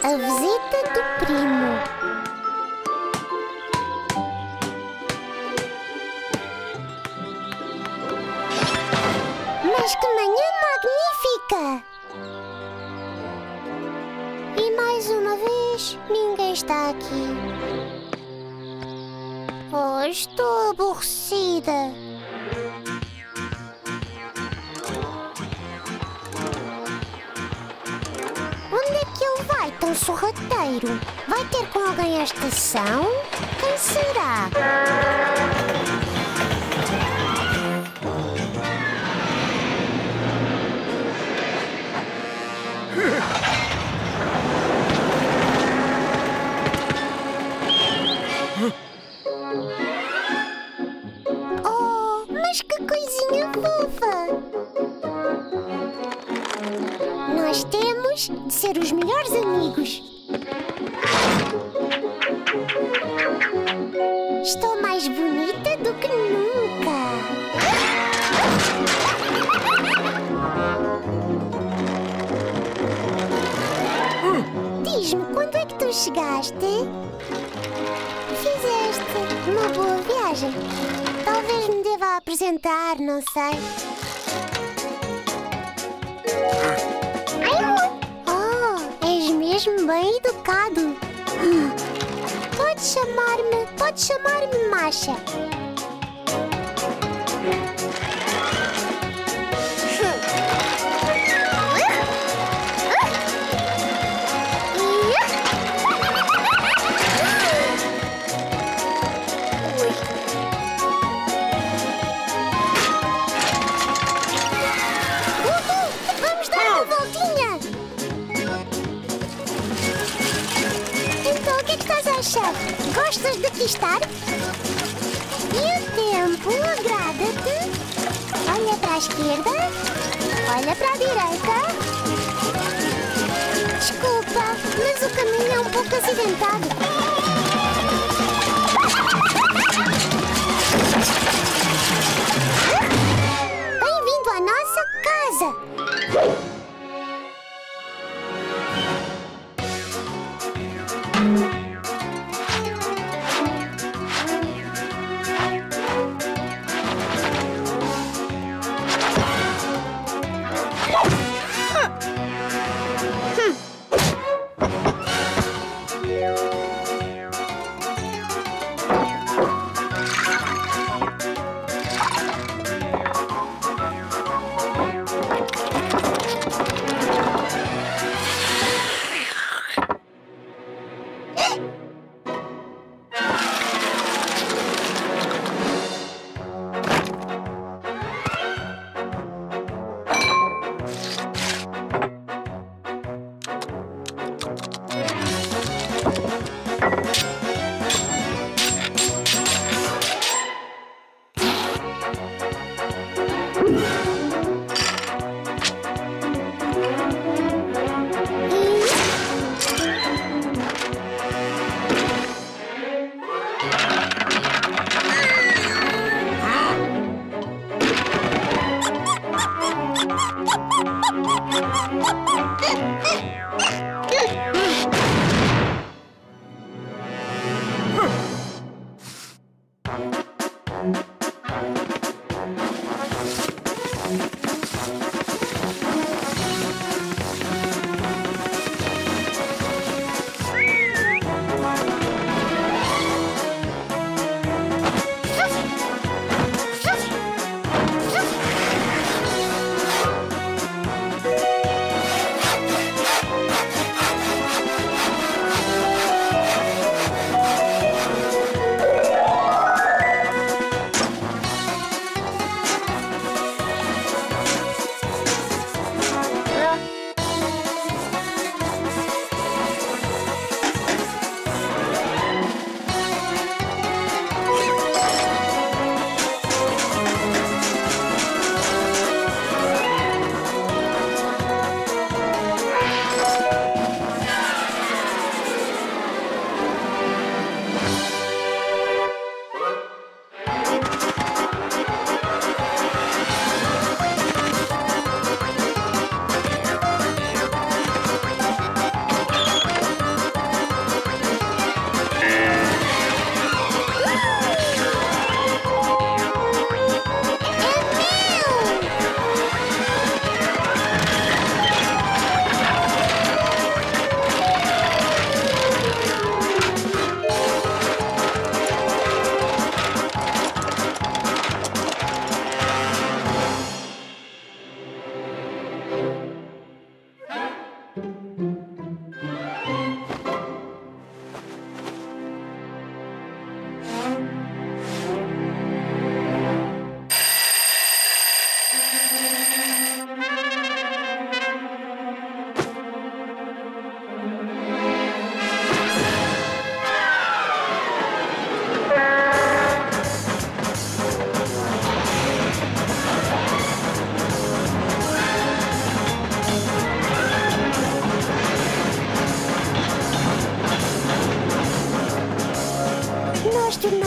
A visita do primo. Mas que manhã magnífica! E mais uma vez, ninguém está aqui. Oh, estou aborrecida. Onde é que ele vai, tão sorrateiro? Vai ter com alguém à estação? Quem será? Oh, mas que coisinha fofa! Nós temos de ser os melhores amigos. Estou mais bonita do que nunca. Diz-me, quando é que tu chegaste? Fizeste uma boa viagem. Talvez me deva apresentar, não sei. Oh, és mesmo bem educado. Pode chamar-me Masha. Vamos dar uma voltinha. Então, o que é que estás a achar? Gostas de aqui estar? E o tempo agrada-te? Olha para a esquerda, olha para a direita. Desculpa, mas o caminho é um pouco acidentado. Bem-vindo à nossa casa!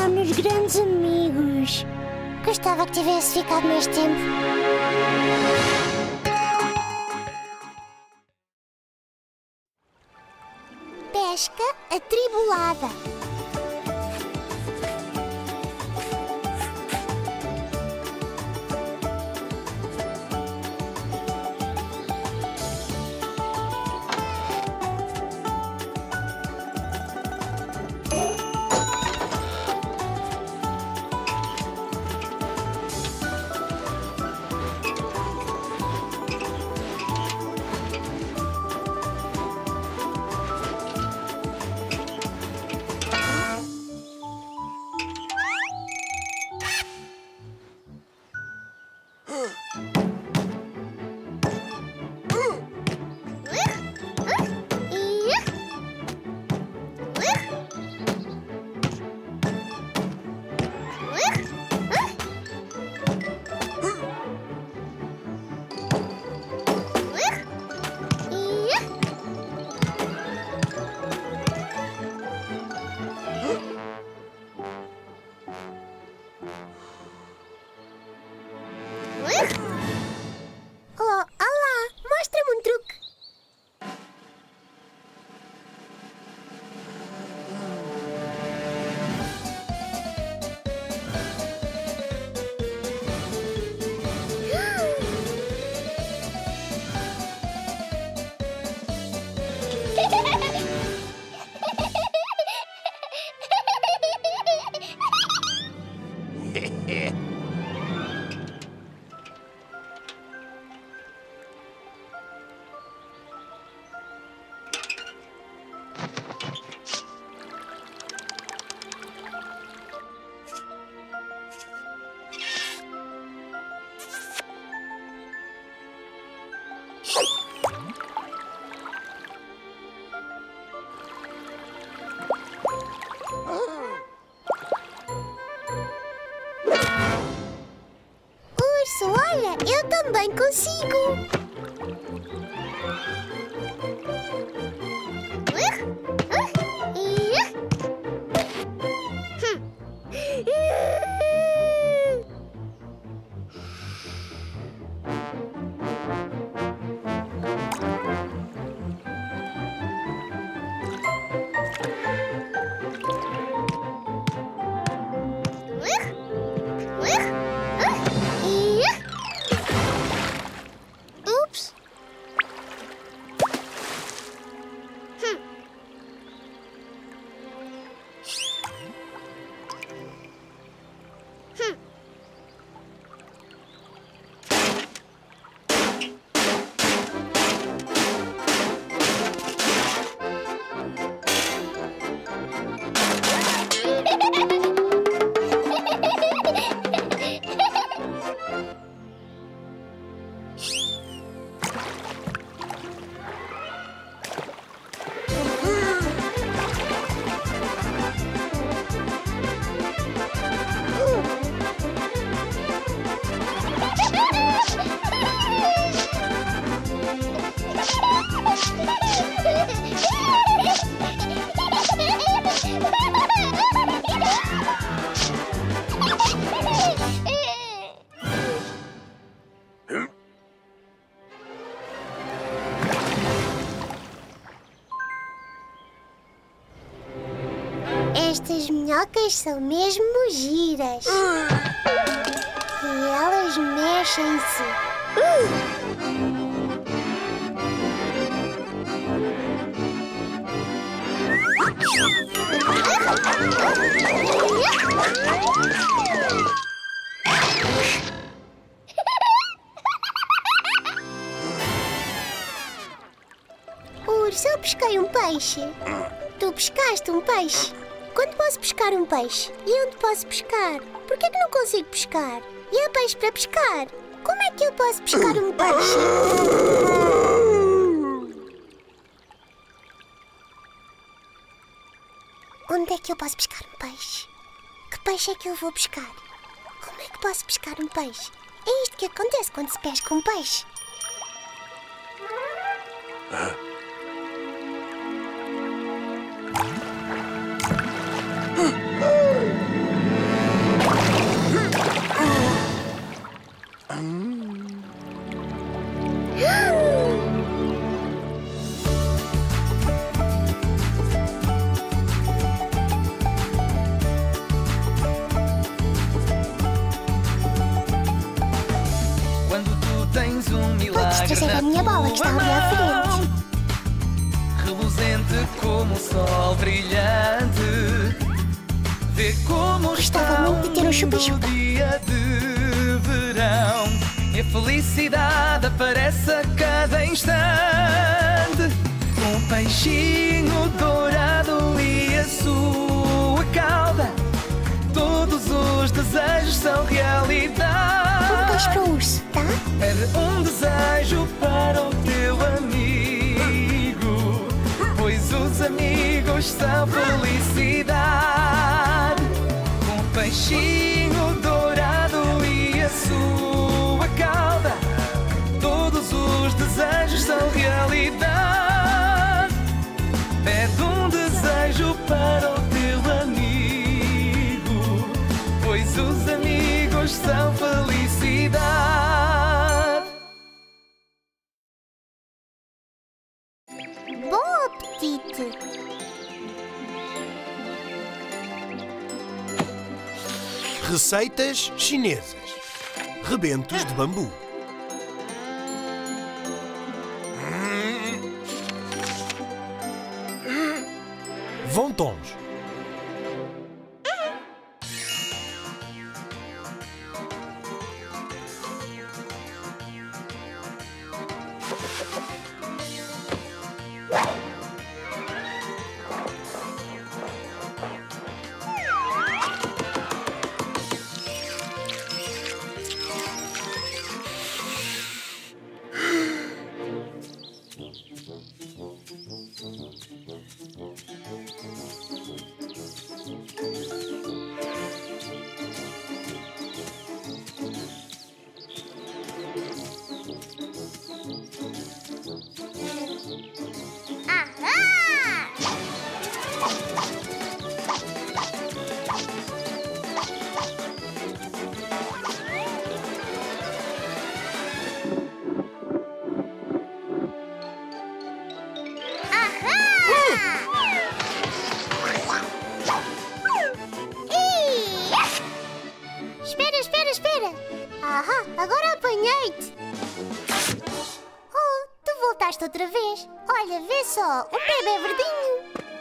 tornar-nos grandes amigos. Gostava que tivesse ficado mais tempo. Pesca atribulada. Oh, olá! Mostra-me um truque. Urso, olha, eu também consigo. Ups. Estas minhocas são mesmo giras. E elas mexem-se. Urso, eu pesquei um peixe. Tu pescaste um peixe. Quando posso pescar um peixe? E onde posso pescar? Por que é que não consigo pescar? E há peixe para pescar? Como é que eu posso pescar um peixe? Onde é que eu posso pescar um peixe? Que peixe é que eu vou pescar? Como é que posso pescar um peixe? É isto que acontece quando se pesca um peixe. tens um milagre. Podes trazer a minha bola que está ali à frente. Reluzente como o sol brilhante. Vê como Gostava está muito de ter um chupa-chupa. dia de verão. E a felicidade aparece a cada instante. Um peixinho dourado e a sua cauda. Todos os desejos são realidade. Um peixe para o urso, tá? Pede um desejo para o teu amigo, pois os amigos são felicidade. Um peixinho dourado e a sua cauda. Todos os desejos são realidade. Pede um desejo para o teu amigo, pois os amigos são felicidade. Bom apetite! Receitas chinesas. Rebentos de bambu. Wontons. Espera! Ahá, agora apanhei-te! Oh, tu voltaste outra vez! Olha, vê só, o bebê verdinho!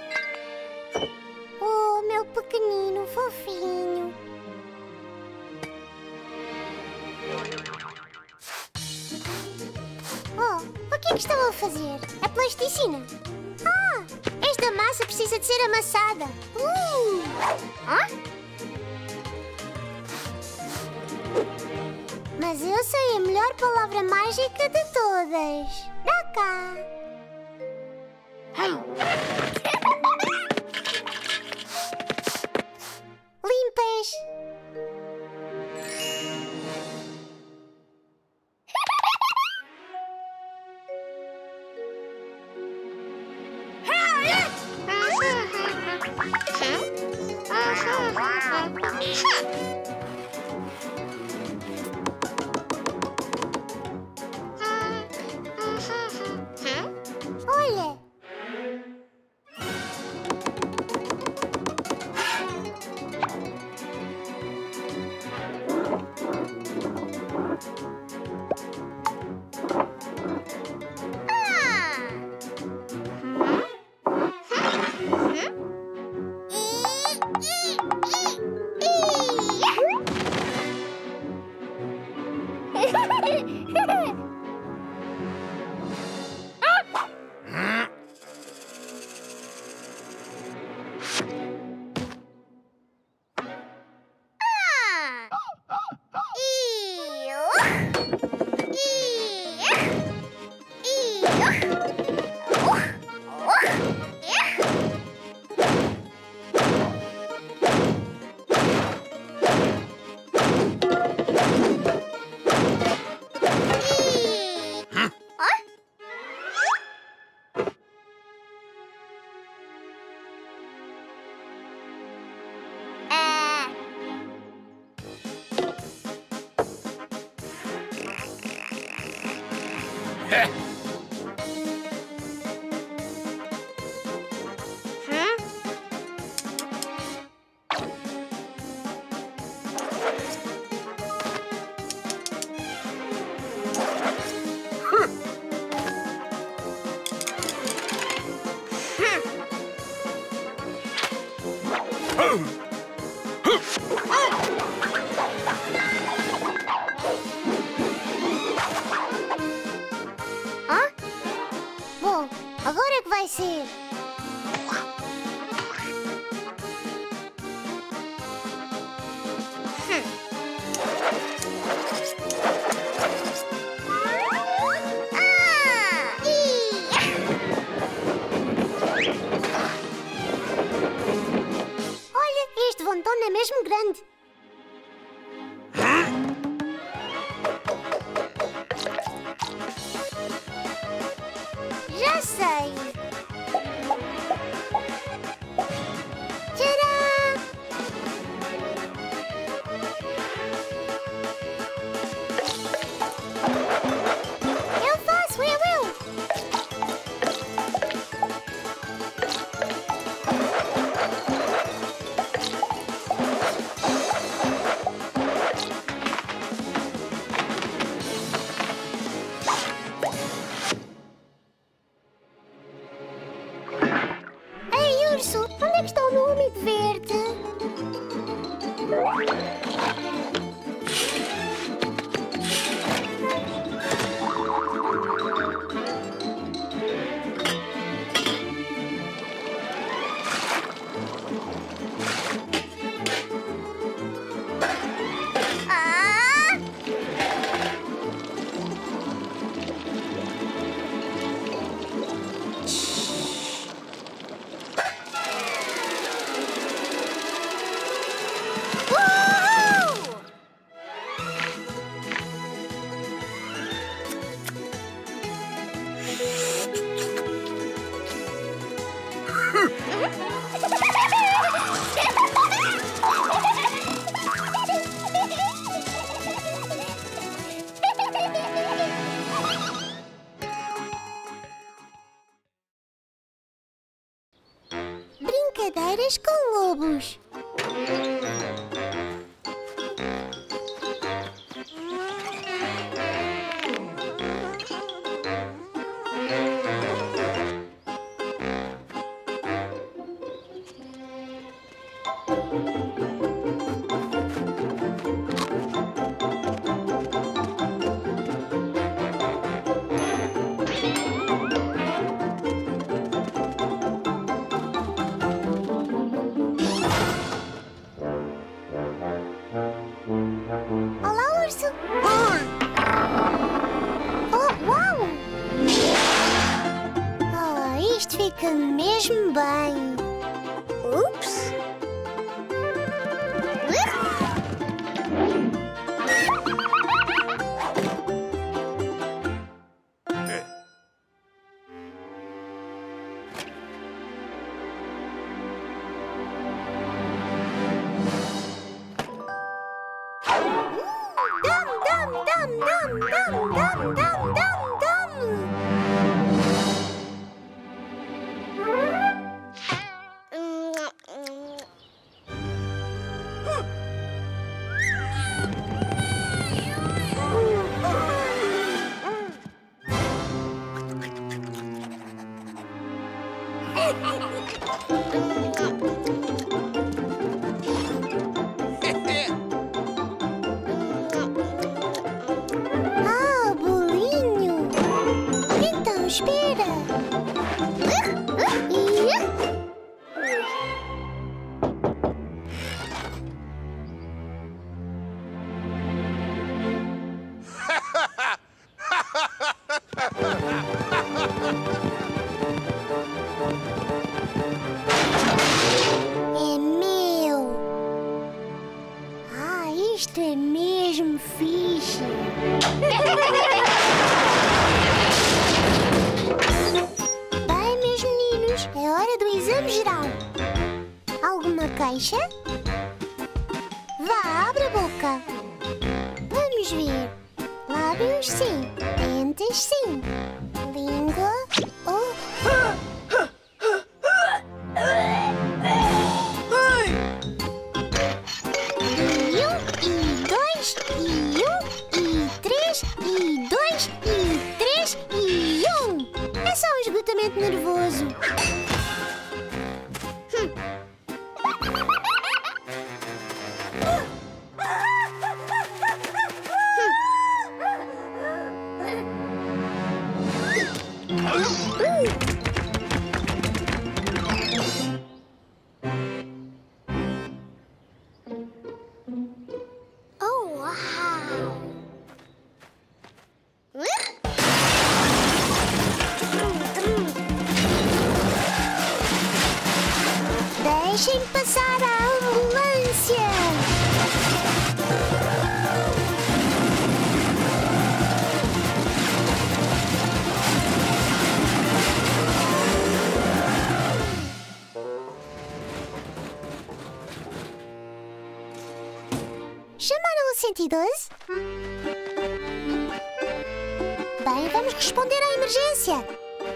Oh, meu pequenino, fofinho! Oh, o que é que estão a fazer? A plasticina? Ah, esta massa precisa de ser amassada! Hã? Mas eu sei a melhor palavra mágica de todas. Dá cá. Limpas. Olha. vai ser. Olha, este vontone é mesmo grande. Já sei. Tcharam! Eu faço, eu. Ei, urso, onde é que está o meu amigo verde? Ah! Uhul! Brincadeiras com lobos. Olá, urso. Oh, uau! Oh, isto fica mesmo bem. Ups! Dum, dum, dum, dum, dum, dum, dum, dum, dum. Ah, bolinho! Então espera! É meu! Ah, isto é mesmo fixe! Bem, meus meninos, é hora do exame geral. Alguma queixa? Vá, abre a boca. Vamos ver. Lábios, sim. Dentes, sim. Língua, oh. E um, e dois, e um, e três, e dois, e três, e um. É só um esgotamento nervoso. Deixem-me passar a ambulância! Chamaram o 112? Bem, vamos responder à emergência.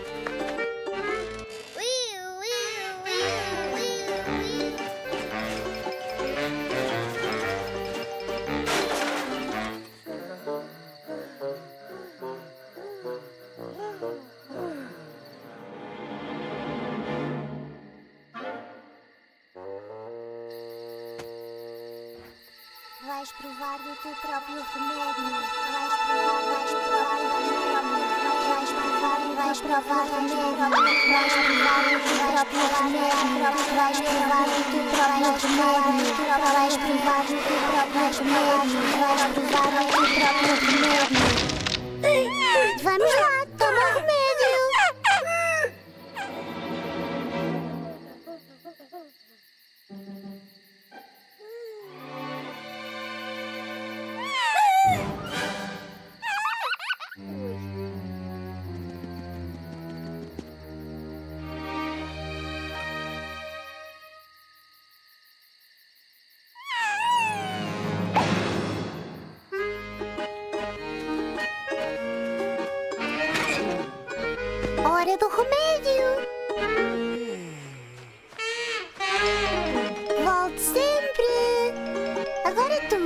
Vais provar do teu próprio remédio. Vais provar do teu próprio remédio. Vais provar do teu próprio remédio. Vais provar do teu próprio remédio. Vais provar do teu próprio remédio. Vais provar do teu próprio remédio. Vamos lá, toma o remédio. Hora do remédio. Volte sempre. Agora tu.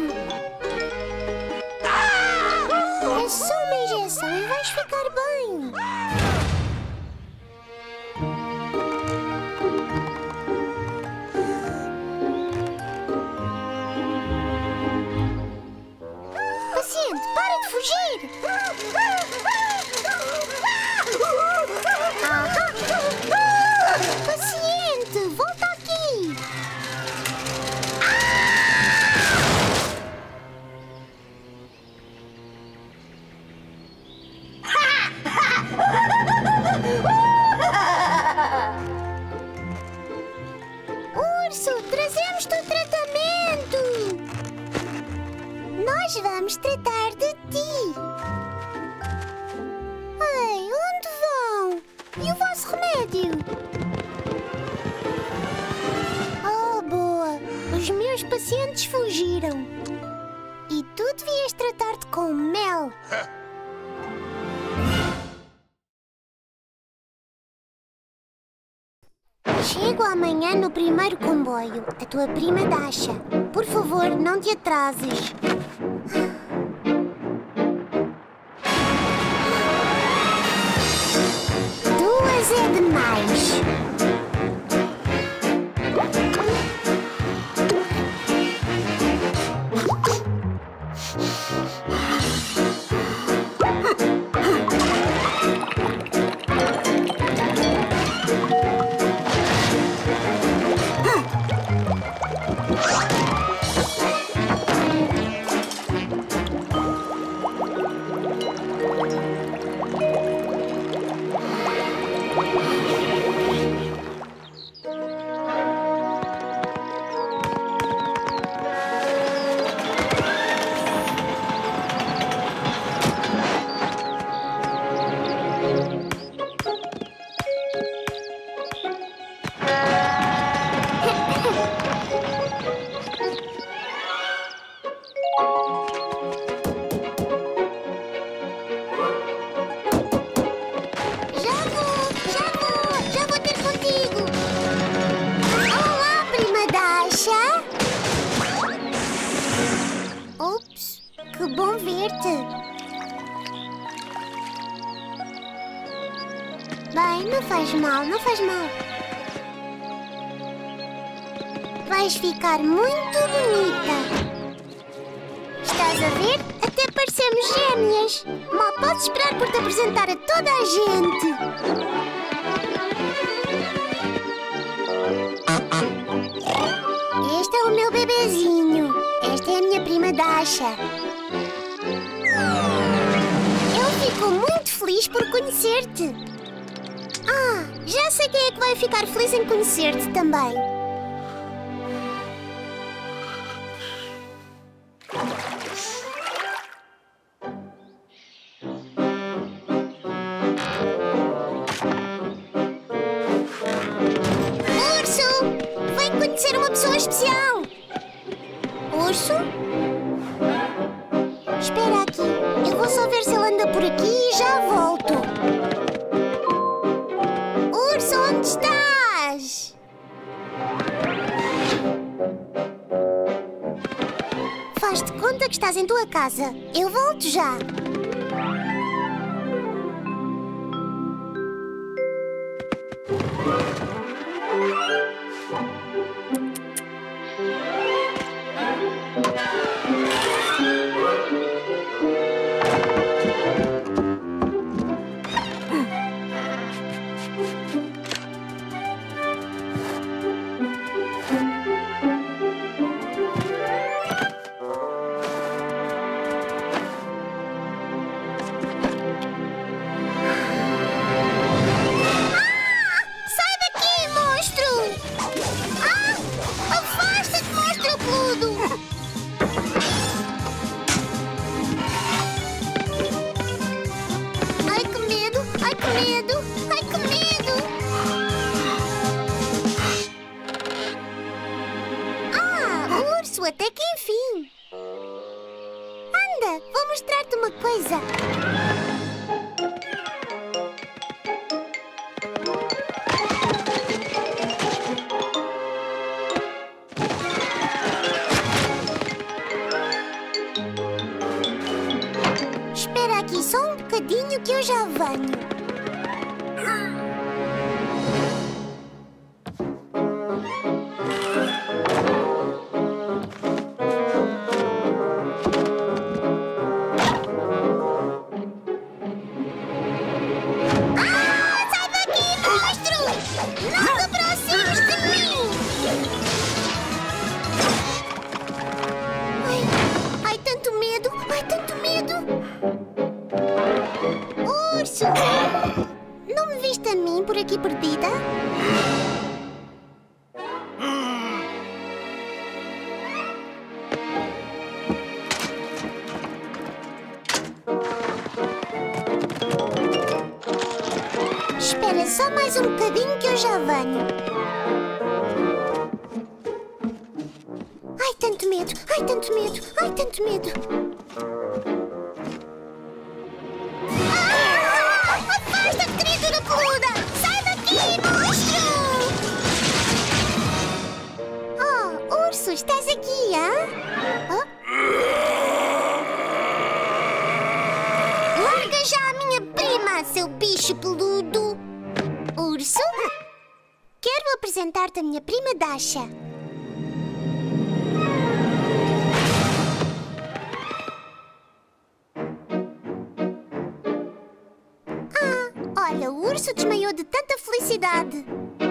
É só uma injeção e vais ficar bem. Paciente, para de fugir. Paciente, volta aqui! Urso, trazemos-te o tratamento! Nós vamos tratar de ti! Ei, onde vão? E o vosso remédio? Os meus pacientes fugiram. E tu devias tratar-te com mel. Chego amanhã no primeiro comboio. A tua prima Dasha. Por favor, não te atrases. 2 é demais. Bem, não faz mal, não faz mal. Vais ficar muito bonita. Estás a ver? Até parecemos gêmeas. Mal posso esperar por te apresentar a toda a gente. Este é o meu bebezinho. Esta é a minha prima Dasha. Eu fico muito feliz por conhecer-te. Ah, já sei quem é que vai ficar feliz em conhecer-te também. Urso! Vem conhecer uma pessoa especial! Urso? Espera aqui. Eu vou só ver se ele anda por aqui e já volto. Urso, onde estás? Faz-te conta que estás em tua casa. Eu volto já. Até que enfim. Anda, vou mostrar-te uma coisa. Espera aqui só um bocadinho que eu já venho. Urso! Não me viste a mim por aqui perdida? Espera só mais um bocadinho que eu já venho. Ai, tanto medo! Ai, tanto medo! Ai, tanto medo! Afasta-te, criatura peluda! Sai daqui, monstro! Oh, urso, estás aqui, hã? Oh? Larga já a minha prima, seu bicho peludo! Urso? Quero apresentar-te a minha prima Dasha. Olha, o urso desmaiou de tanta felicidade.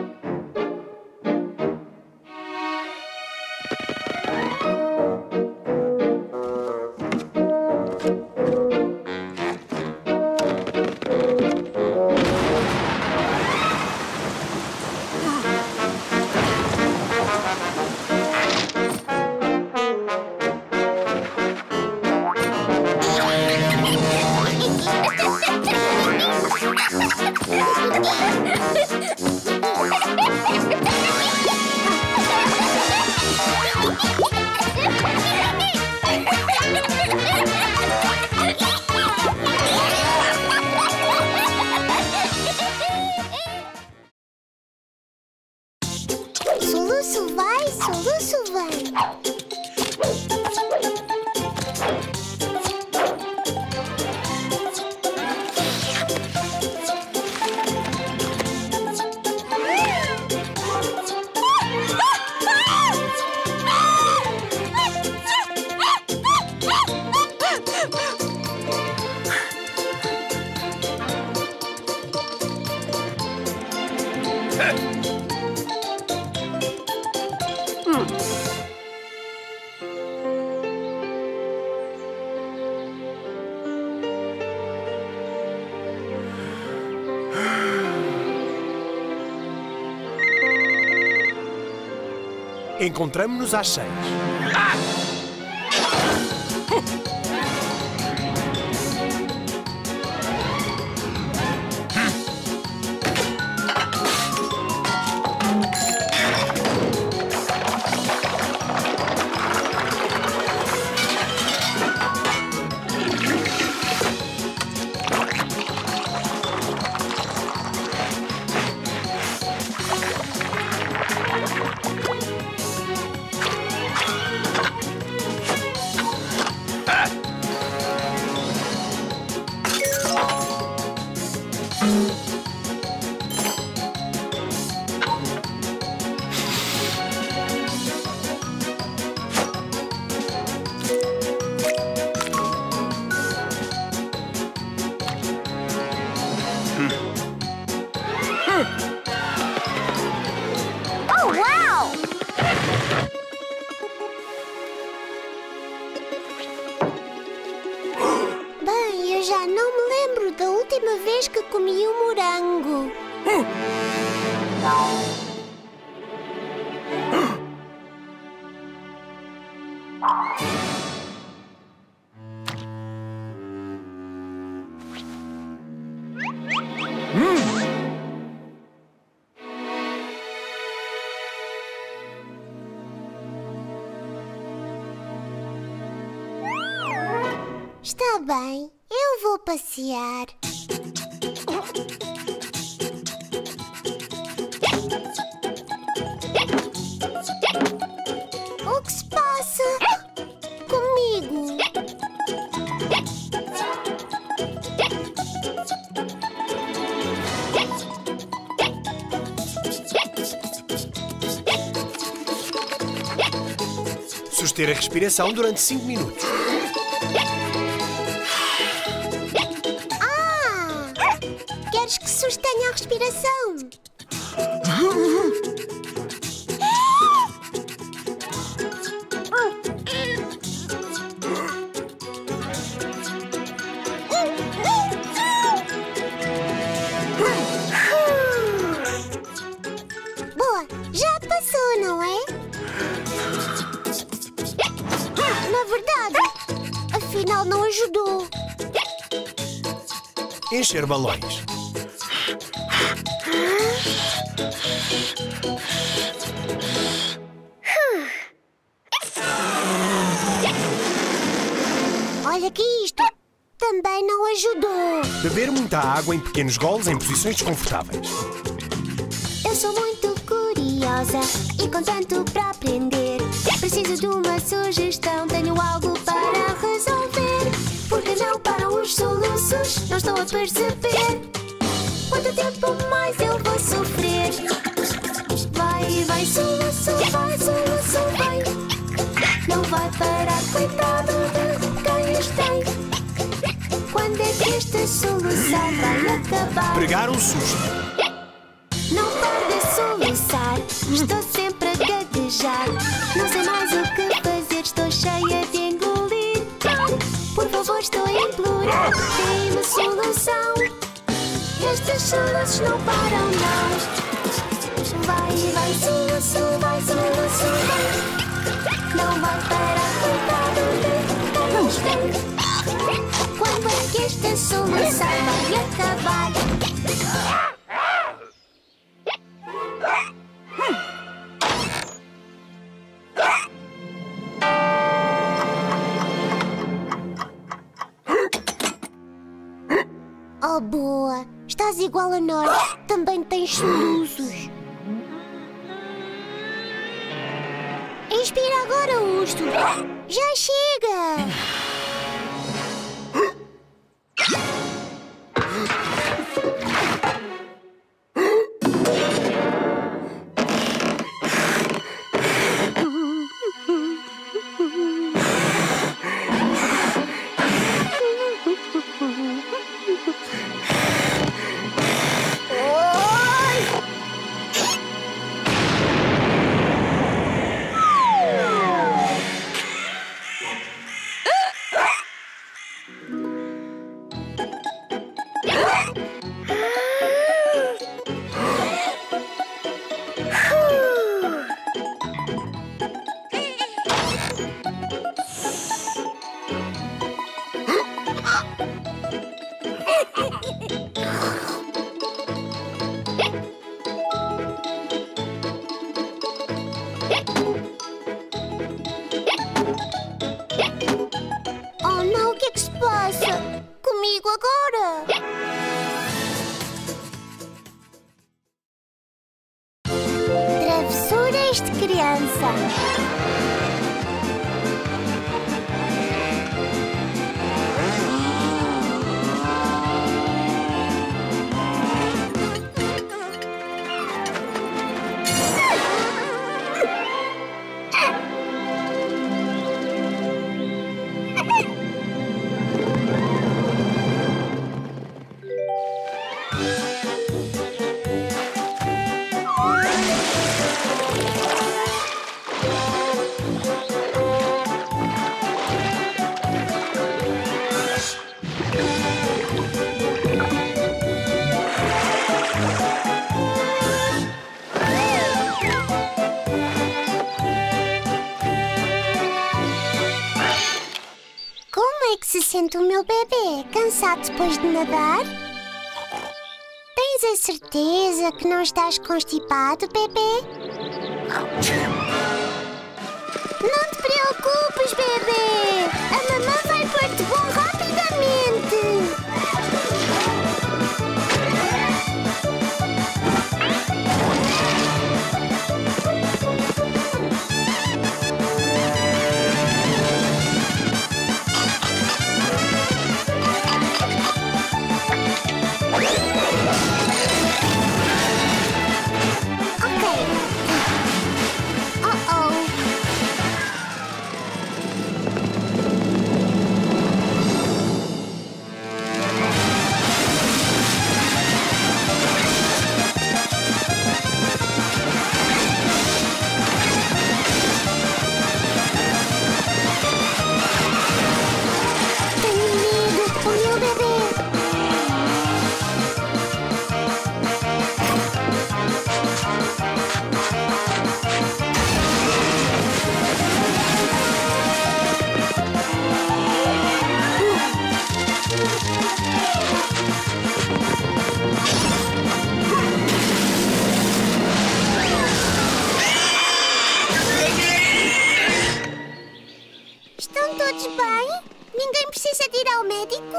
Soluço vai, soluço vem. Encontramo-nos às 6. Oh, uau! Bem, eu já não me lembro da última vez que comi um morango. Está bem, eu vou passear. O que se passa comigo? Suster a respiração durante 5 minutos. Queres que sustenha a respiração? Boa, já passou, não é? Na verdade, afinal não ajudou. Encher balões. Olha que isto também não ajudou. Beber muita água em pequenos goles em posições desconfortáveis. Eu sou muito curiosa e com tanto para aprender. Preciso de uma sugestão, tenho algo para resolver. Porque não param os soluços, não estou a perceber. Quanto tempo mais eu vou sofrer? Vai, soluço, vai. Não vai parar, coitado de quem os tem. Quando é que esta solução vai acabar? Pregar um susto. Não paro de soluçar, estou sempre a gaguejar. Não sei mais o que fazer, estou cheia de engolir. Por favor, estou a implorar, dê-me solução. Estes soluços não param, não. Vai, soluço, vai. Não vai parar, coitado de quem os tem. Quando é que esta solução vai acabar? Oh, boa! Estás igual a nós. Também tens soluços. Inspira agora, Urso. Já chega! Oh não, o que é que se passa? Comigo agora? Travessuras de criança. sente o meu bebê? Cansado depois de nadar? Tens a certeza que não estás constipado, bebê? Não te preocupes, bebê! A mamãe vai pôr-te bom rapidamente! Estão todos bem? Ninguém precisa de ir ao médico?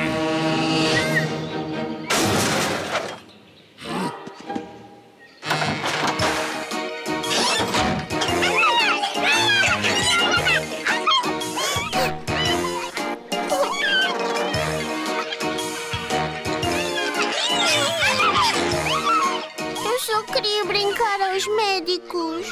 Eu só queria brincar aos médicos.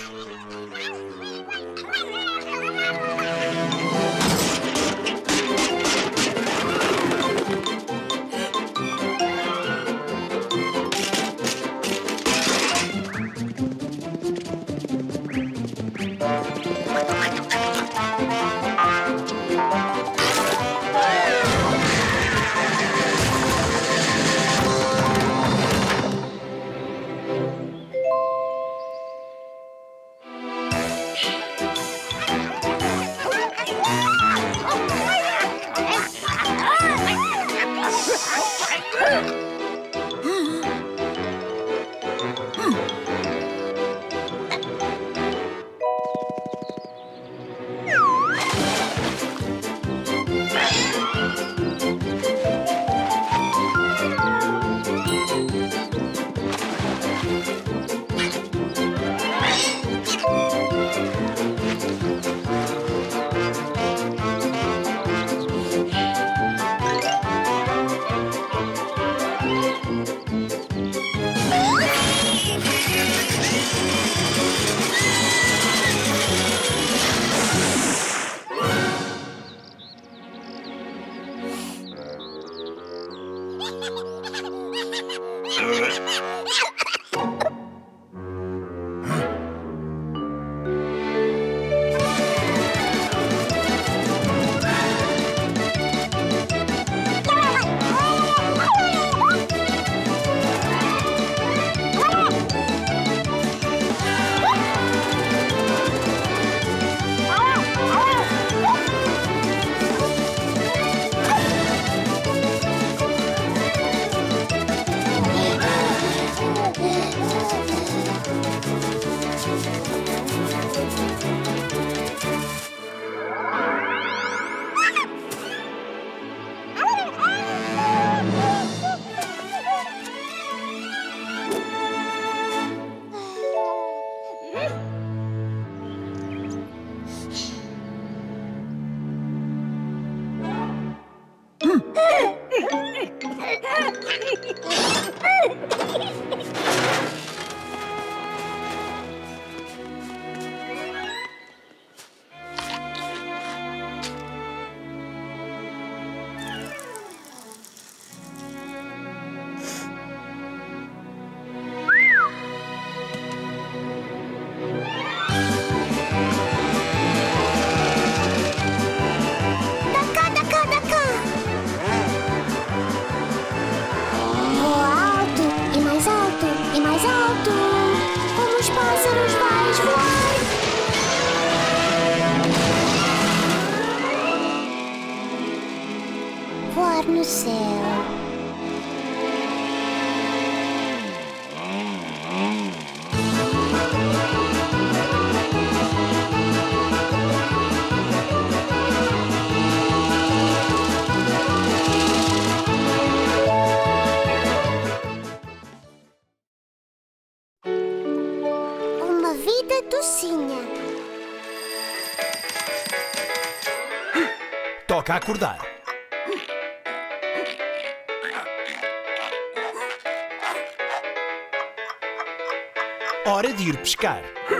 do céu! Uma vida docinha. Toca acordar. Hora de ir pescar.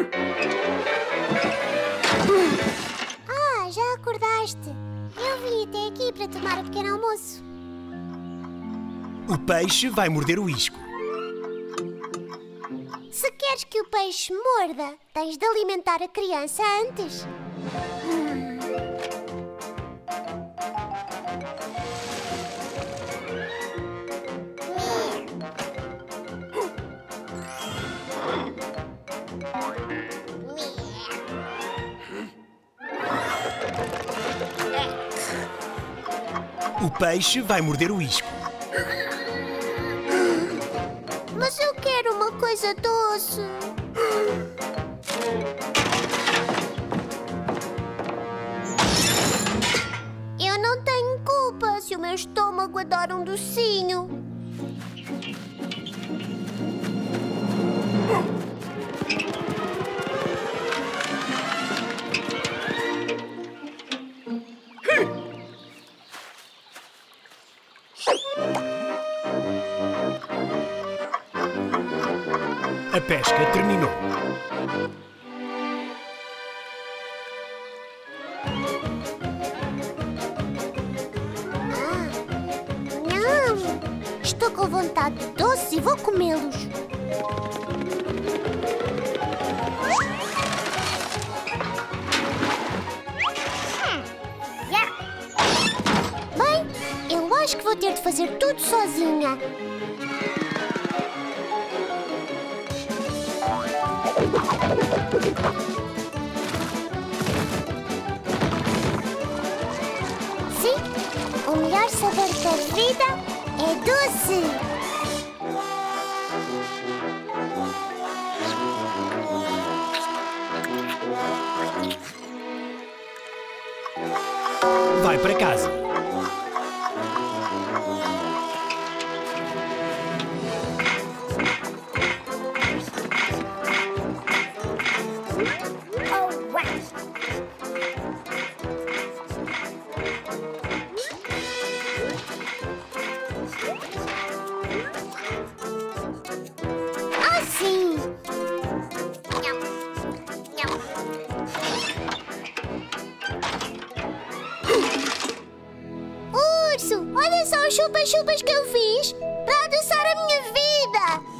Ah, já acordaste? Eu vim até aqui para tomar o pequeno almoço. O peixe vai morder o isco. Se queres que o peixe morda, tens de alimentar a criança antes. O peixe vai morder o isco. Mas eu quero uma coisa doce. Eu não tenho culpa se o meu estômago adora um docinho. A pesca terminou. Não! Estou com vontade de doce e vou comê-los. Bem, eu acho que vou ter de fazer tudo sozinha. Sim, o melhor sabor da vida é doce. Vai para casa. Sim! Urso, olha só os chupa-chupas que eu fiz para adoçar a minha vida!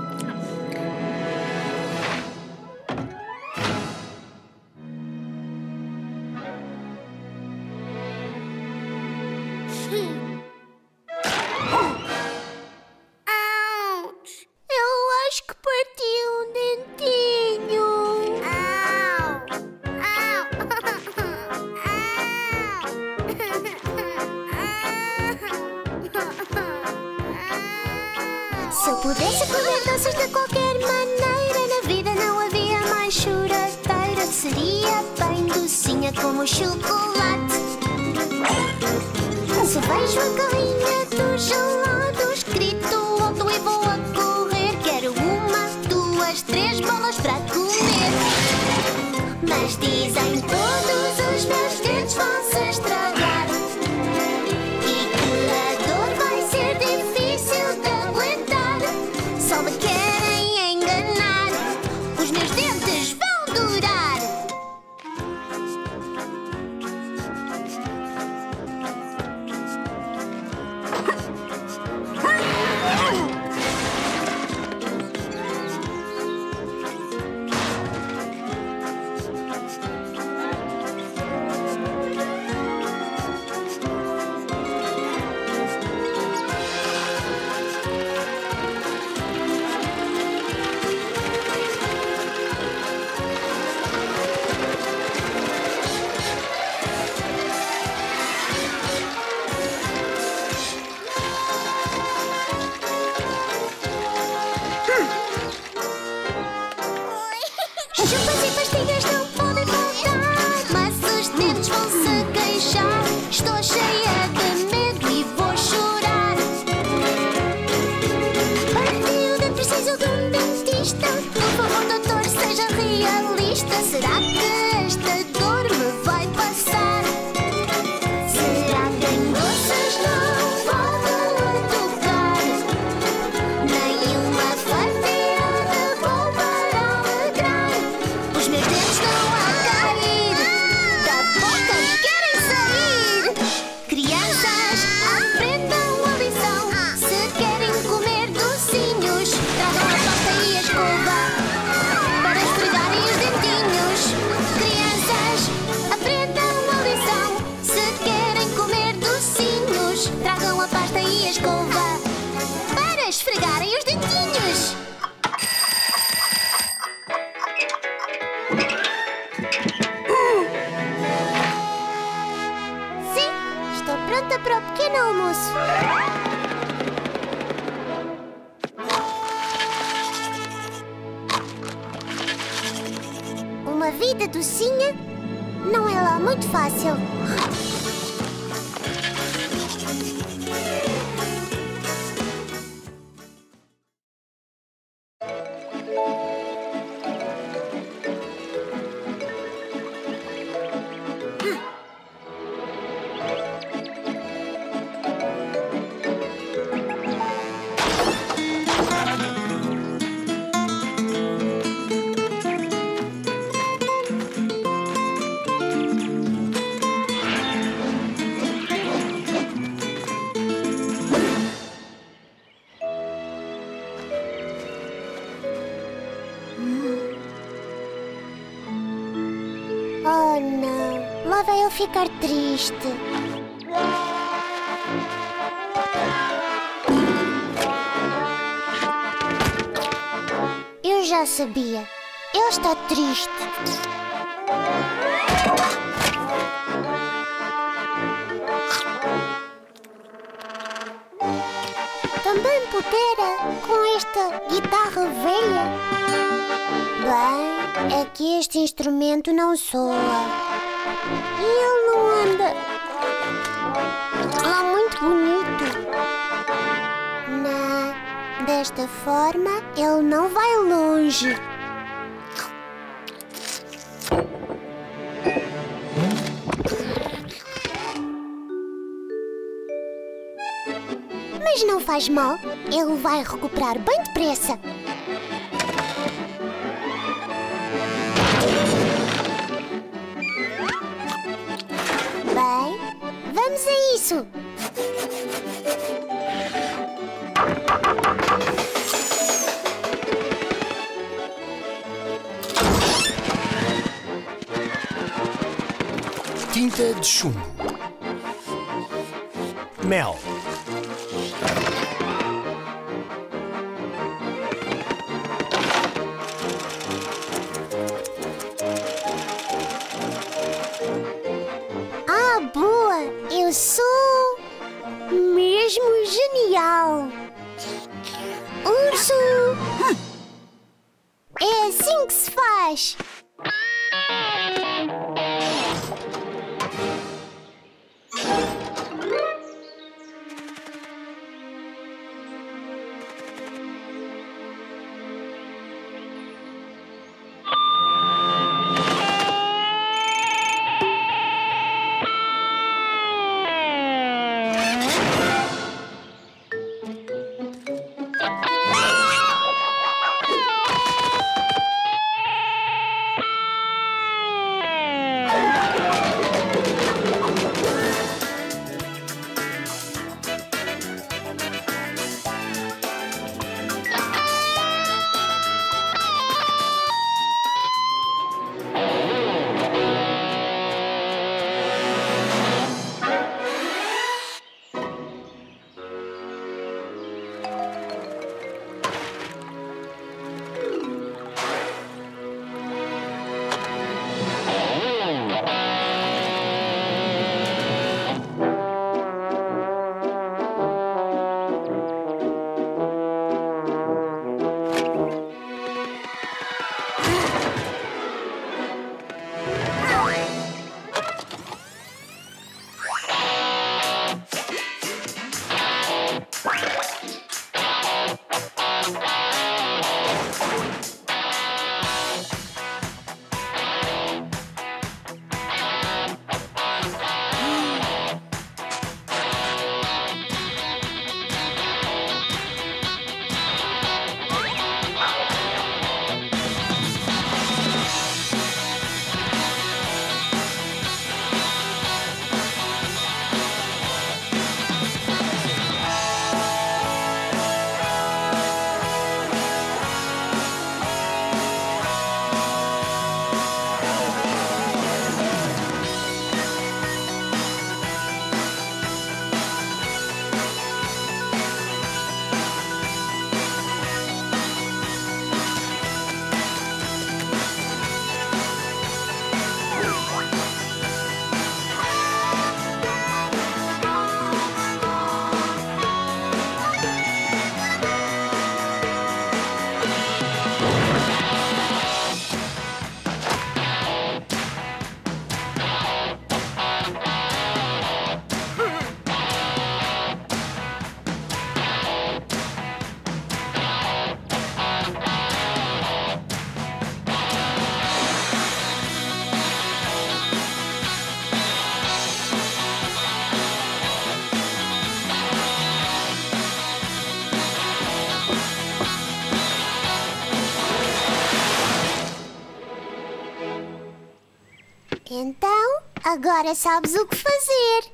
Eu acho que parti um dentinho. Se eu pudesse comer doces de qualquer maneira, na vida não havia mais choradeira. Seria bem docinha como chocolate. Se vejo a carrinha dos gelados, grito alto e vou a correr. Quero uma, duas, três bolas para comer. Mas dizem todos os meus dentes vão se estragar e que a dor vai ser difícil de aguentar. Só me querem enganar, os meus dentes vão durar. aqui a lista. Será que esta dor me vai passar? Será que em doces não vou tocar? Nenhuma fatia de bom para alegrar. Os meus dentes estão a cair, da boca querem sair. Crianças, aprendam a lição. Se querem comer docinhos, tragam a pasta e a escova para esfregarem os dentinhos. Crianças, aprendam a lição. Se querem comer docinhos, tragam a pasta e a escova para esfregarem os dentinhos. Sim, estou pronta para o pequeno almoço. Uma vida docinha não é lá muito fácil. Oh, não. Lá vai eu ficar triste. Eu já sabia. Ele está triste. Também pudera com esta guitarra velha. Bem, é que este instrumento não soa. E ele não anda lá muito bonito. Não, desta forma ele não vai longe. Mas não faz mal, ele vai recuperar bem depressa. Bem, vamos a isso. Tinta de chumbo. Mel. Ah, boa! Eu sou mesmo genial! Urso! É assim que se faz! Agora sabes o que fazer.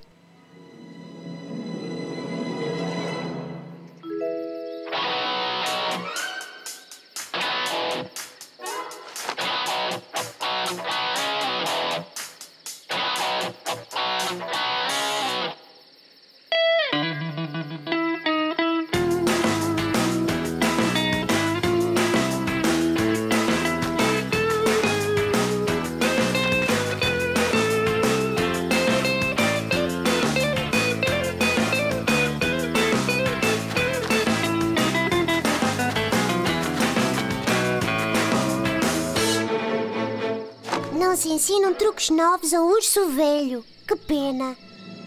Não se ensinam truques novos ao urso velho. Que pena.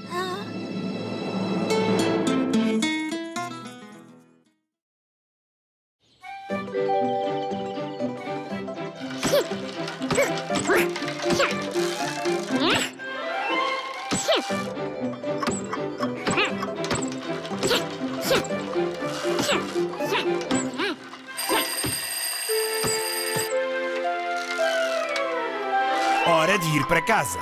Hora de ir para casa.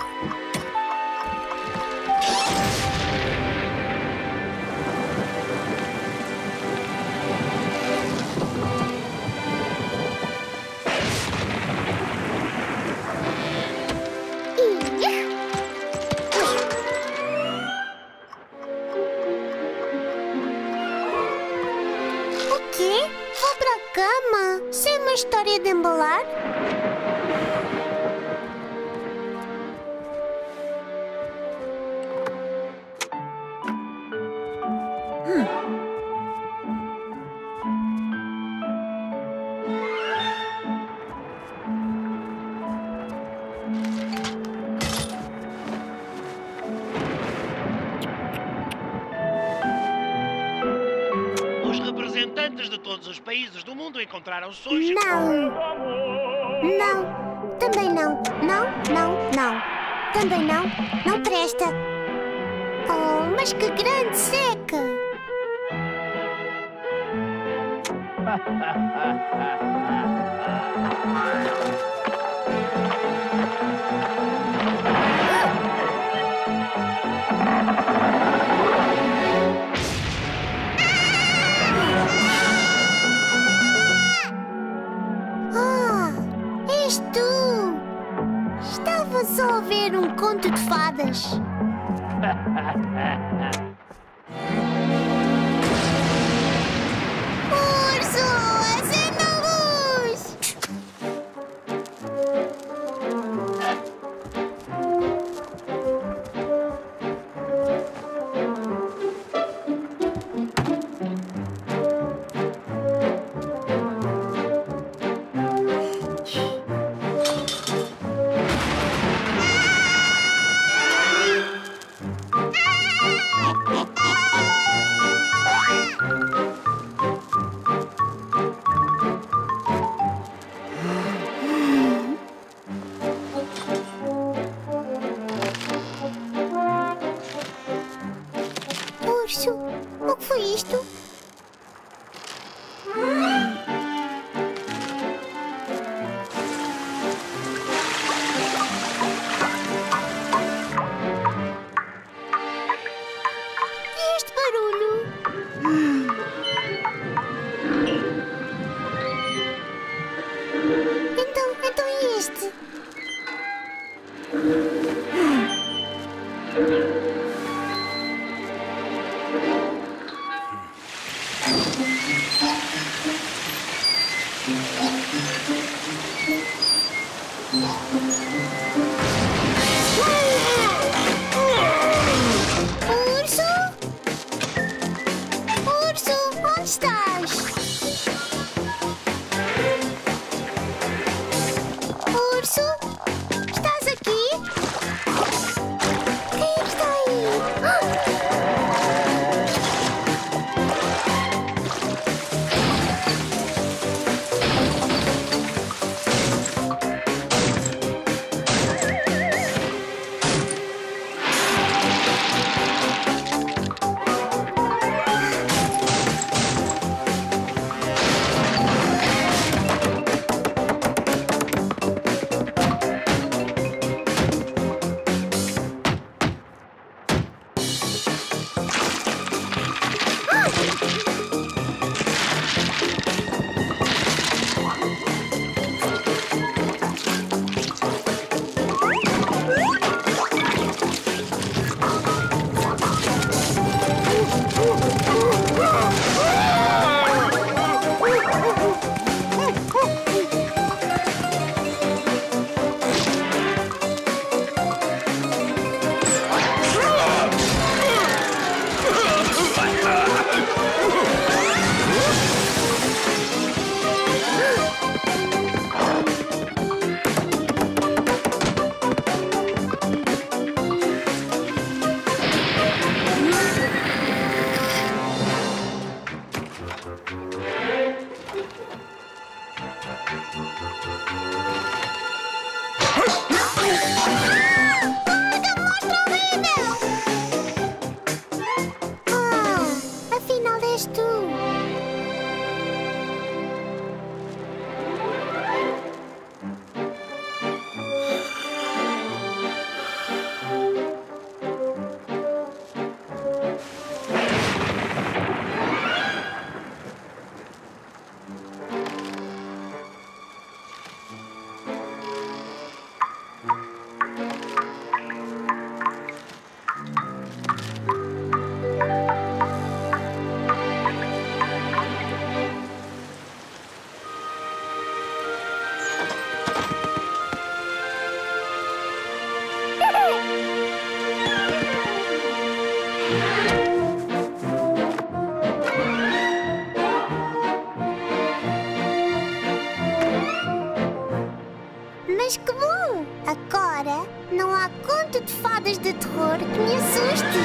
O quê? Vou para a cama? Sem uma história de embalar? Os representantes de todos os países do mundo encontraram-se hoje. Não. Não. Também não. Não, não, não. Também não. Não presta. Oh, mas que grande seca! Ah, és tu! Estava só a ver um conto de fadas. Urso, acenda a luz! Mas que bom! Agora não há conto de fadas de terror que me assuste.